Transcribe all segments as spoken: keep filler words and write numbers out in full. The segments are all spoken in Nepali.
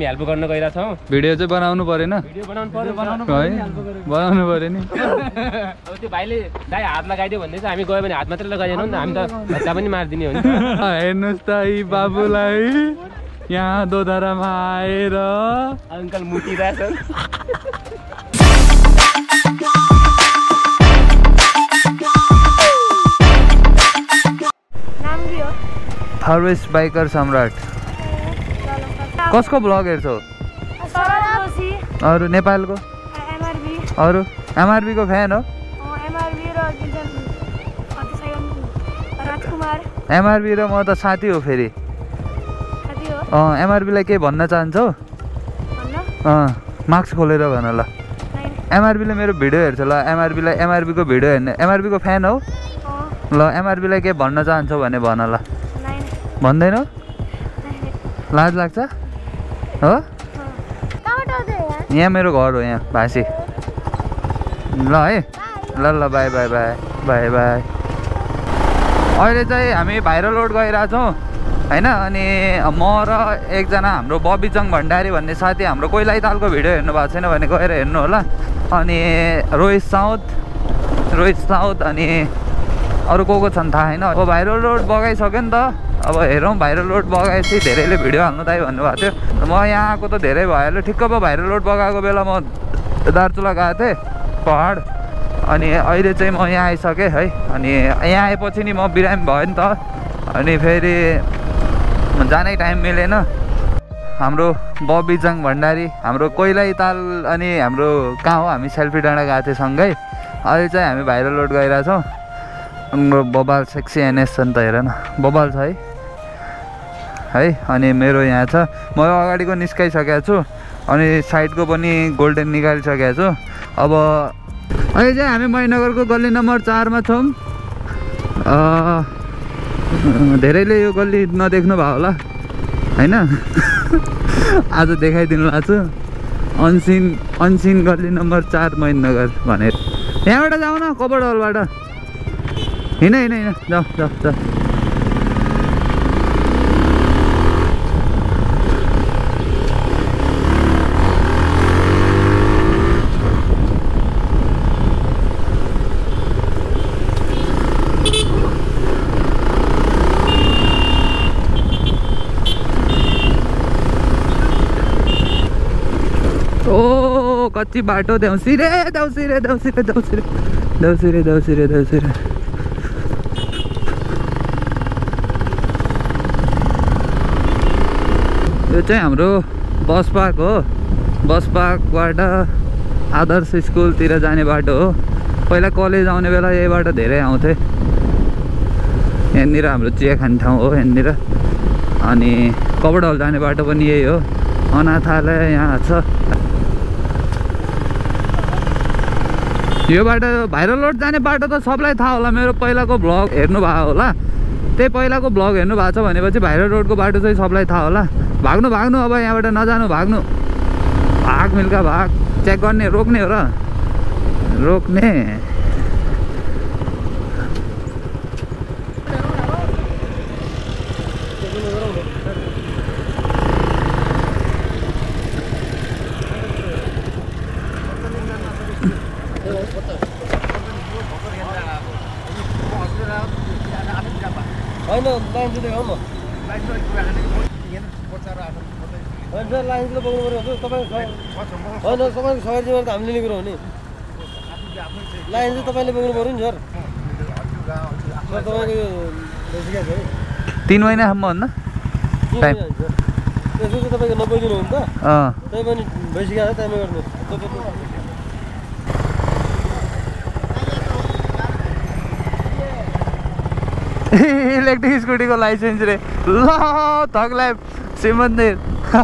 हामी हेल्प गर्न गइरहेछौँ। भिडियो चाहिँ बनाउनु परेन? भिडियो बनाउनु पर्यो बनाउनु बनाउनु पऱ्यो नि। अब त्यो भाइले दाइ हात लगाइदियो भन्दै चाहिँ हामी गयो भने हात मात्रै लगाइदिएनौँ नि त, हामी त हत्ता पनि मारिदिने हो नि। हेर्नुहोस् त यी बाबुलाई यहाँ दोधारामा आएर अङ्कल मुटिरहेछ। फर्वेस्ट बाइकर सम्राट। कसको ब्लग हेर्छौ? अरू नेपालको? अरू एमआरबी को फ्यान हो? एमआरबी र म त साथी हो फेरि। अँ एमआरबीलाई के भन्न चाहन्छौ? अँ मार्क्स खोलेर भन ल। एमआरबीले मेरो भिडियो हेर्छ ल, एमआरबीलाई एमआरबी को भिडियो हेर्ने। एमआरबी को फ्यान हो ल, एमआरबीलाई के भन्न चाहन्छौ भने भन ल। भन्दैनौ? लाज लाग्छ हो? यहाँ मेरो घर हो, यहाँ भाषी। ल है ल ल bye bye bye bye bye. अहिले चाहिँ हामी भाइरल रोड गइरहेछौँ होइन। अनि म र एकजना हाम्रो बबिचङ भण्डारी भन्ने साथी, हाम्रो कोइलाई तालको भिडियो हेर्नु भएको छैन भने गएर हेर्नु होला। अनि रोहित साउथ रोहित साउथ अनि अरू को को छन् थाहा छैन। अब भाइरल रोड बगाइसक्यो नि त, अब हेरौँ भाइरल रोड बगाएपछि धेरैले भिडियो हाल्नु दाइ भन्नुभएको थियो। म यहाँ आएको त धेरै भइहाल्यो। ठिक्क अब भाइरल रोड बगाएको बेला म दार्चुला गएको थिएँ पहाड, अनि अहिले चाहिँ म यहाँ आइसकेँ है। अनि यहाँ आएपछि नि म बिरामी भयो नि त, अनि फेरि जानै टाइम मिलेन। हाम्रो बबिचङ भण्डारी, हाम्रो कोइलाई ताल अनि हाम्रो कहाँ हो, हामी सेल्फी डाँडा गएको थियौँ सँगै। अहिले चाहिँ हामी भाइरल रोड गइरहेछौँ। हाम्रो बबाल सेक्सी एनएस छ नि त, हेर न बबाल छ है है। अनि मेरो यहाँ छ, म अगाडिको निस्काइसकेको छु अनि साइडको पनि गोल्डन निकालिसकेको छु। अब अहिले चाहिँ हामी मणिनगरको गल्ली नम्बर चारमा छौँ। धेरैले यो गल्ली नदेख्नु भयो होला होइन। आज देखाइदिनु भएको छु, अनसिन अनसिन गल्ली नम्बर चार मणिनगर भनेर। यहाँबाट जाऊ न, कपड हलबाट हिँड हिँड हिँड जाऊ जाऊ जाऊ। ओ कच्ची बाटो देउसी रे देउसी रे देउसी रे देउसी रे देउसी रे देउसी रे देउसी रे। यो चाहिँ हाम्रो बस पार्क हो। बस पार्कबाट आदर्श स्कुलतिर जाने बाटो हो। पहिला कलेज आउने बेला यहीबाट धेरै आउँथे। यहाँनिर हाम्रो चिया खाने ठाउँ हो यहाँनिर। अनि कपड हल जाने बाटो पनि यही हो। अनाथालय यहाँ छ। यो बाटो भाइरल रोड जाने बाटो त सबलाई थाहा होला। मेरो पहिलाको भ्लग हेर्नु भएको होला, त्यही पहिलाको भ्लग हेर्नु भएको छ भनेपछि भाइरल रोडको बाटो चाहिँ सबलाई थाहा होला। भाग्नु भाग्नु अब यहाँबाट नजानु, भाग्नु भाग मिल्का भाग। चेक गर्ने, रोक्ने हो र रोक्ने। होइन लाइन चाहिँ हो म होइन लाइन्सले बोक्नु पऱ्यो तपाईँ होइन तपाईँको सहर जिम्मा त हामीले लिने कुरो हो नि। लाइन चाहिँ तपाईँले बोक्नु पऱ्यो नि सर। सर तपाईँको यो भइसकेको छ है तिन महिनासम्म भन्दा टाइम त्यसो चाहिँ तपाईँको नबोलिदिनु हो नि त। अँ तै पनि भइसकेको छ टाइममा गर्नु। इलेक्ट्रिक स्कुटीको लाइसेन्स रे ल थकलाई सिमन्दिर।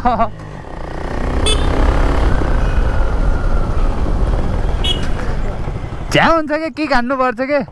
झ्या हुन्छ कि के खान्नुपर्छ के।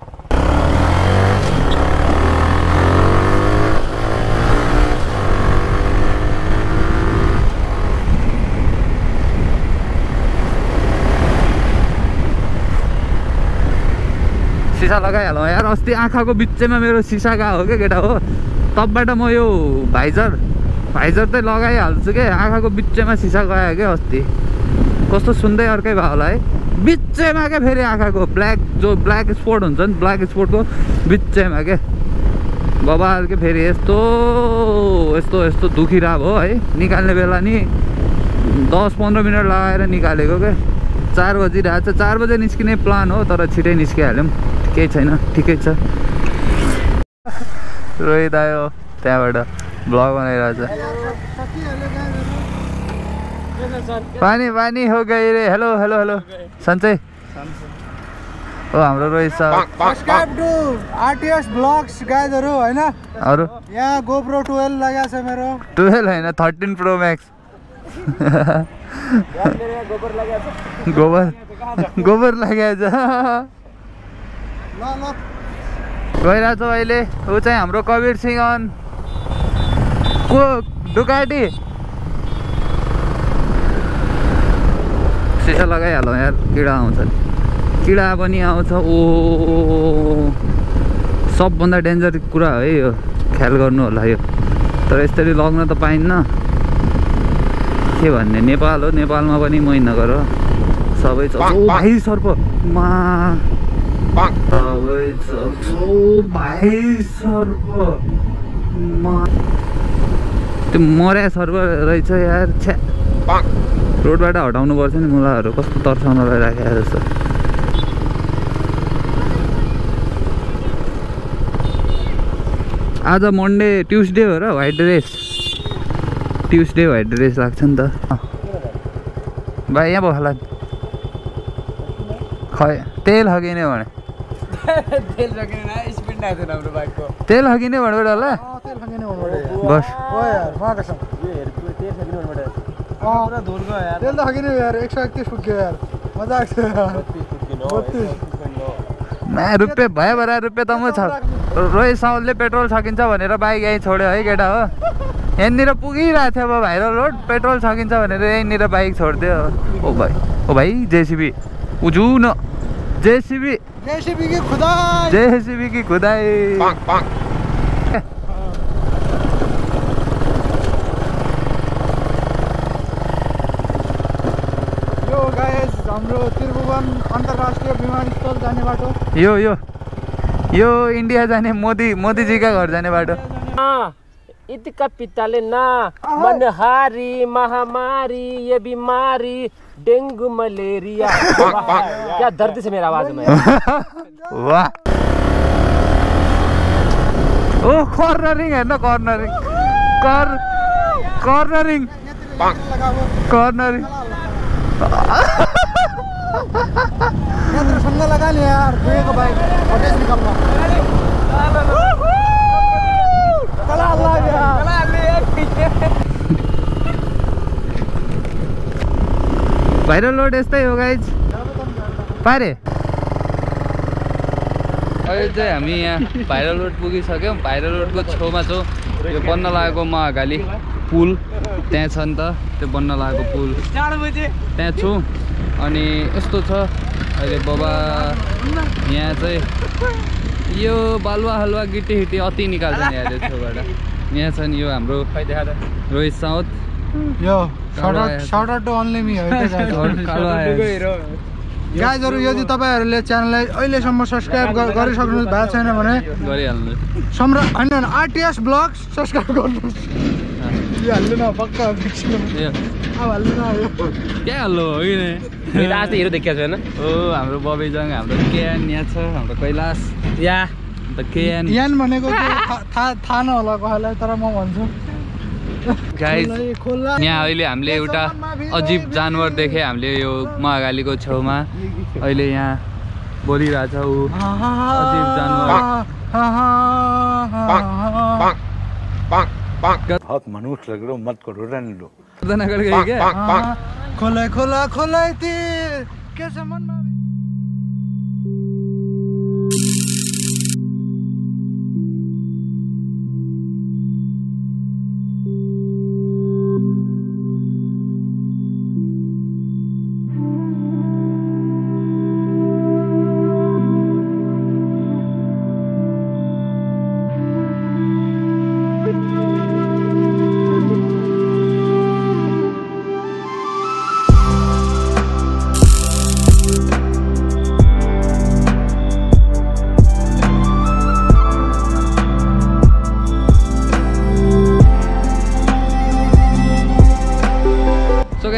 सिसा लगाइहालौँ यार। अस्ति आँखाको बिचैमा मेरो सिसा गएको हो क्या केटा हो। तबबाट म यो भाइजर भाइजर चाहिँ लगाइहाल्छु क्या आँखाको बिचमा सिसा गयो क्या अस्ति कस्तो सुन्दै अर्कै भयो होला है बिचमा क्या फेरि आँखाको ब्ल्याक जो ब्ल्याक स्पोट हुन्छ नि ब्ल्याक स्पोटको बिचमा क्या बबाल के फेरि यस्तो यस्तो यस्तो दुखिरहेको हो है निकाल्ने बेला नि दस पन्ध्र मिनट लगाएर निकालेको क्या चार बजिरहेको छ चार बजे निस्किने प्लान हो तर छिटै निस्किहाल्यौँ केही छैन ठिकै छ रोहित आयो त्यहाँबाट ब्लग बनाइरहेछ पानी पानी हो गई रे हेलो हेलो हेलो सन्चै हो हाम्रो Rohit sir subscribe to RTS blogs गाइजहरु हैन अरु यहाँ गोप्रो ट्वेल्व लगाएको छ मेरो ट्वेल्व हैन थर्टिन प्रो म्याक्स गोबर गोबर लगाएको छ ल ल गइरहेको छ अहिले ऊ चाहिँ हाम्रो कबीर सिंह अन को डुकाटी सिसा लगाइहालौँ यार किडा आउँछ किडा पनि आउँछ ओ सबभन्दा डेन्जर कुरा हो है यो ख्याल गर्नु होला यो तर यसरी लग्न त पाइन्न के भन्ने नेपाल हो नेपालमा पनि मै नगर सबै छ ओ भाइ सर्प मा सबै छ ओ भाइ सर्प मा त्यो मर्या सर्प रहेछ यार छ्या रोडबाट हटाउनु पर्छ नि मुलाहरू कस्तो तर्साउन राखेको जस्तो आज मन्डे ट्युसडे हो र white dress Tuesday white dress लाग्छ नि त भाइ यहाँ बस्ला खै तेल हगिने भने तेल सकिने स्पिड आएको थियो हाम्रो बाइकको तेल हगिने भनेबाट होला तेल खाने भन्नुबाट बस ओ यार म कसम यो हेर तेल सकिने भनेबाट अ पुरा धुल गयो यार तेल त खाने यार एक सय एकतीस पुग्यो यार मजा आएको छ यार मा रुपियाँ भयो भएर रुपियाँ त म छ रोहित साउलले पेट्रोल सकिन्छ भनेर बाइक यहीँ छोड्यो है केटा हो यहाँनिर पुगिरहेको थियो अब भाइरल रोड पेट्रोल सकिन्छ भनेर यहीँनिर बाइक छोडिदियो ओ भाइ ओ भाइ जेसिबी उजु न जेसिबी जेसीबी की खुदाई जेसिबी की खुदाई यो गाइस हाम्रो त्रिभुवन अन्तर्राष्ट्रिय विमानस्थल जाने बाटो यो यो यो इन्डिया जाने मोदी मोदीजीका घर जाने बाटो इसका पिताले ना मनहारी महामारी ये बीमारी डेंगू मलेरिया क्या दर्द से मेरा आवाज में वाह ओ कर्नरिङ हेर्न कर्नरिङ कर कर्नरिङ कर्नरिङ सँगै लगा नि यार दुईको बाइक फटेज निकाल्न चला अल्लाह यार भाइरल रोड यस्तै हो गाइज पारे अहिले चाहिँ हामी यहाँ भाइरल रोड पुगिसक्यौँ भाइरल रोडको छेउमा छौँ यो बन्न लागेको महाकाली पुल त्यहाँ छ नि त त्यो बन्न लागेको पुल त्यहाँ छु अनि यस्तो छ अहिले बाबा यहाँ चाहिँ यो बालुवा हलुवा गिटी हिटी अति निकाल्छ नि अहिले छेउबाट यहाँ छ नि यो हाम्रो रोहित साउथ यो shout out shout out to only me हो गाइजहरु यदि तपाईहरुले च्यानललाई अहिलेसम्म सब्स्क्राइब गरिसक्नु भएको छैन भने गरिहाल्नु सम्रा हैन आरटीएस ब्लग्स सब्स्क्राइब गर्नुस् यो हाल्नु न पक्का फिक्सन अब हाल्नु न यो के हाल्नु हो कि नै मेरा आज हिरो देखेको छैन ओ हाम्रो बबेजङ हाम्रो केएन यहाँ छ हाम्रो कैलाश या अन्त केएन यान भनेको थाहा थाहा नहोला कसैलाई तर म भन्छु गाइज यहाँ अहिले हामीले एउटा अजीब जानवर देखे हामीले यो महाकालीको छेउमा अहिले यहाँ बोलिरहेछ ऊ अजीब जानवर बहुत मनुष्य लग रहे हो मत करो रहने लो नगर गई क्या खोला खोला खोला तीर के सम्म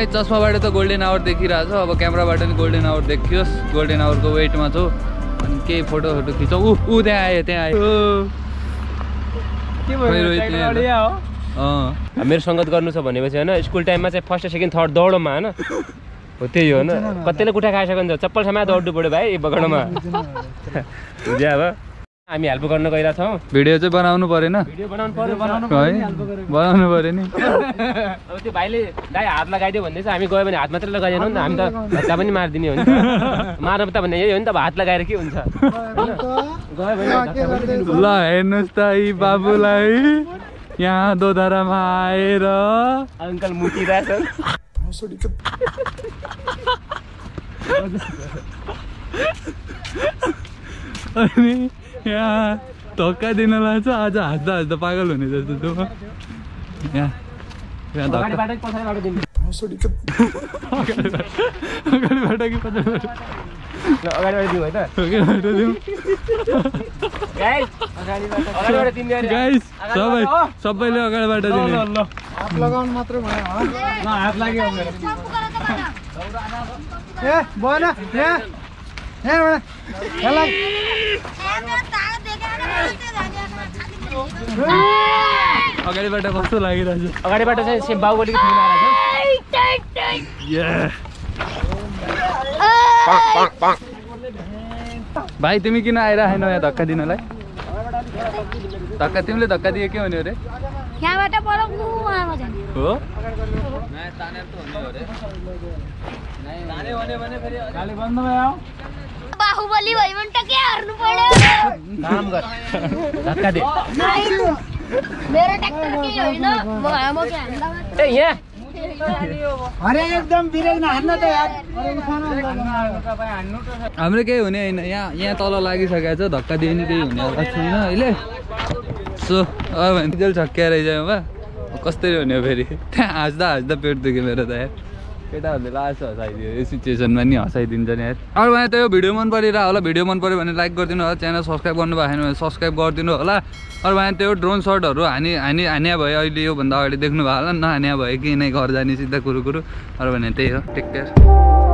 चस्माबाट त गोल्डन आवर देखिरहेछ अब क्यामेराबाट नि गोल्डन आवर देखियोस् गोल्डन आवरको वेटमा छु अनि केही फोटोहरू खिचौँ ऊ ऊ त्यहाँ आयो त्यहाँ आयो मेरो सङ्गत गर्नु छ भनेपछि होइन स्कुल टाइममा चाहिँ फर्स्ट सेकेन्ड थर्ड दौडमा होइन हो त्यही हो होइन कतिले कुठा खाइसक्यो भने चप्पल समय दौड्नु पऱ्यो भाइ बगानमा बुझ्यो अब हामी हेल्प गर्न गइरहेछौँ भिडियो चाहिँ बनाउनु परेन भिडियो बनाउनु पर्यो है बनाउनु पऱ्यो नि अब त्यो भाइले दाइ हात लगाइदियो भन्दैछ हामी गयो भने हात मात्रै लगाइदिएनौँ नि त हामी त भत्ता पनि मारिदिने हो नि त मार्नु त भन्ने यही हो नि त अब हात लगाएर के हुन्छ गयो भने ल हेर्नुहोस् त यी बाबुलाई यहाँ दोधारामा आएर अङ्कल मुटिरहेछन् अनि यहाँ धक्का दिन लाग्छ आज हाँस्दा हाँस्दा पागल हुने जस्तो त्यो यहाँ यहाँ धक्का अगाडिबाट कि पछाडिबाट दिनु अगाडिबाट कि पछाडिबाट अगाडिबाट दिउँ है त अगाडिबाट दिउँ गाइस अगाडिबाट दिनु अरे गाइस सबै सबैले अगाडिबाट दिने हात लगाउनु मात्रै भयो ल हात लाग्यो अब मेरो ए भएन यहाँ यहाँ हेला अगाडिबाट कस्तो लागिरहेछ अगाडिबाट चाहिँ सेम बाहुबलीको फिल्म आएर भाइ तिमी किन आइरहेनौ यहाँ धक्का दिनलाई धक्का तिमीले धक्का दियो के हुने अरे यहाँबाट पर गुवामा जाने हो बाहुबली भयो भने त के हार्नु पर्यो काम गर धक्का दे मेरो ट्र्याक्टर के होइन म म के हान्दा ए यहाँ अरे एकदम बिरेन हान्न त यार हाम्रो केही हुने होइन यहाँ यहाँ तल लागिसकेको छ धक्का दियो नि केही हुने अवस्था छैन अहिले सो अब डिजल छक्क्याएर जाउँ बा कस्तरी हुने हो फेरि त्यहाँ हाँस्दा हाँस्दा पेट दुख्यो मेरो त यार केटाहरूले लास्ट हँसाइदियो यो सिचुएसनमा नि हँसाइदिन्छ नि यार अरू भने त यो भिडियो मन परिरहेको होला भिडियो मन पऱ्यो भने लाइक गरिदिनु होला च्यानल सब्सक्राइब गर्नु भएको छैन भने सब्सक्राइब गरिदिनु होला अरू भने त्यो ड्रोन सटहरू हानी हानी हान्या भयो अहिले योभन्दा अगाडि देख्नु भएको होला नहान्या भयो कि नै घर जाने सिधा कुरो कुरो अरू भने त्यही हो टेक केयर